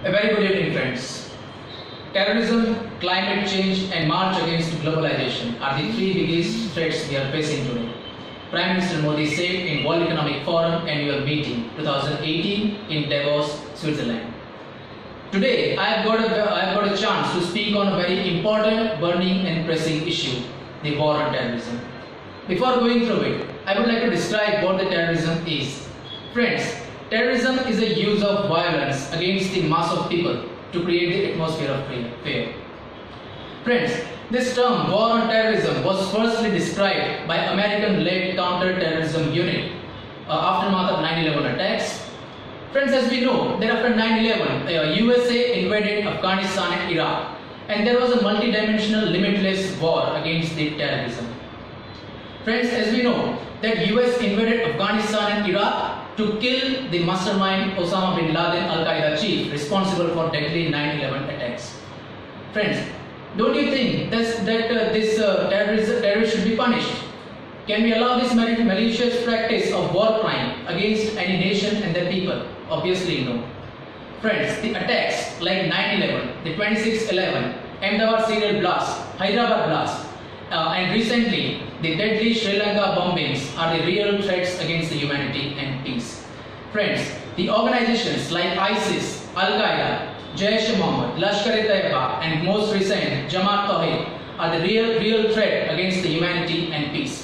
A very good evening, friends. Terrorism, climate change and march against globalization are the three biggest threats we are facing today. Prime Minister Modi said in World Economic Forum Annual Meeting 2018 in Davos, Switzerland. Today, I have got a chance to speak on a very important, burning and pressing issue, the war on terrorism. Before going through it, I would like to describe what the terrorism is. Friends, terrorism is a use of violence against the mass of people to create the atmosphere of fear. Friends, this term war on terrorism was firstly described by American-led counter-terrorism unit aftermath of 9/11 attacks. Friends, as we know that after 9/11, USA invaded Afghanistan and Iraq, and there was a multi-dimensional limitless war against the terrorism. Friends, as we know that US invaded Afghanistan and Iraq to kill the mastermind Osama bin Laden, Al-Qaeda chief, responsible for deadly 9/11 attacks. Friends, don't you think that this terrorist should be punished? Can we allow this malicious practice of war crime against any nation and their people? Obviously no. Friends, the attacks like 9/11, the 26/11, Ahmedabad serial blast, Hyderabad blast, and recently the deadly Sri Lanka bombings are the real threats against the humanity and peace. Friends, the organizations like ISIS, Al-Qaeda, Jaish-e-Mohammed, Lashkar-e-Taiba and most recent Jamaat-Tawheed are the real threat against the humanity and peace.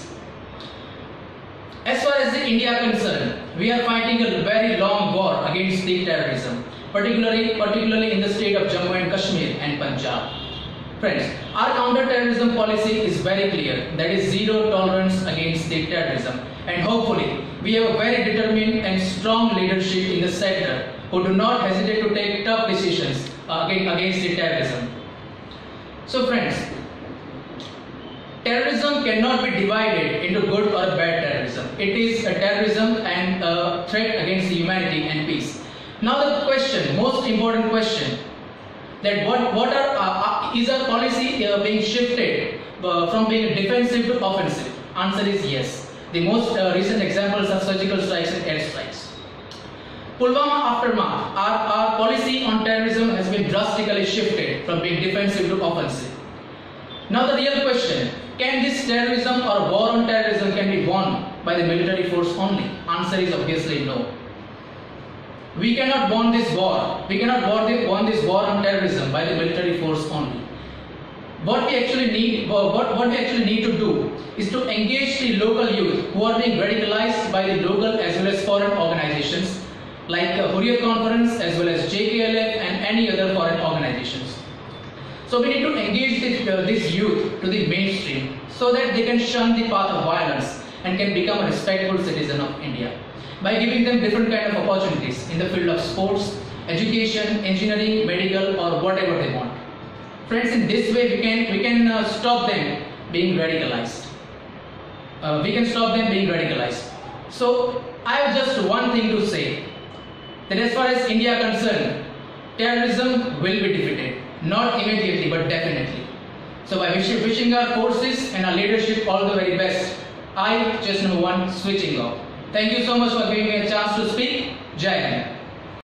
As far as the India is concerned, we are fighting a very long war against the terrorism, particularly in the state of Jammu and Kashmir and Punjab. Friends, our counter-terrorism policy is very clear, that is zero tolerance against the terrorism, and hopefully we have a very determined and strong leadership in the sector who do not hesitate to take tough decisions against the terrorism. So friends, terrorism cannot be divided into good or bad terrorism. It is a terrorism and a threat against the humanity and peace. Now the question, most important question, that is our policy being shifted from being defensive to offensive? Answer is yes. The most recent examples are surgical strikes and air strikes. Pulwama aftermath, our policy on terrorism has been drastically shifted from being defensive to offensive. Now the real question, can this terrorism or war on terrorism can be won by the military force only? Answer is obviously no. We cannot win this war. We cannot win this war on terrorism by the military force only. What we actually need to do is to engage the local youth who are being radicalized by the local as well as foreign organizations like Hurriyat Conference as well as JKLF and any other foreign organizations. So we need to engage this youth to the mainstream so that they can shun the path of violence and can become a respectful citizen of India, by giving them different kind of opportunities in the field of sports, education, engineering, medical or whatever they want. Friends, in this way we can stop them being radicalized. So I have just one thing to say, that as far as India is concerned, terrorism will be defeated. Not immediately but definitely. So by wishing our forces and our leadership all the very best, I, just number one, switching off. Thank you so much for giving me a chance to speak. Jai Hind.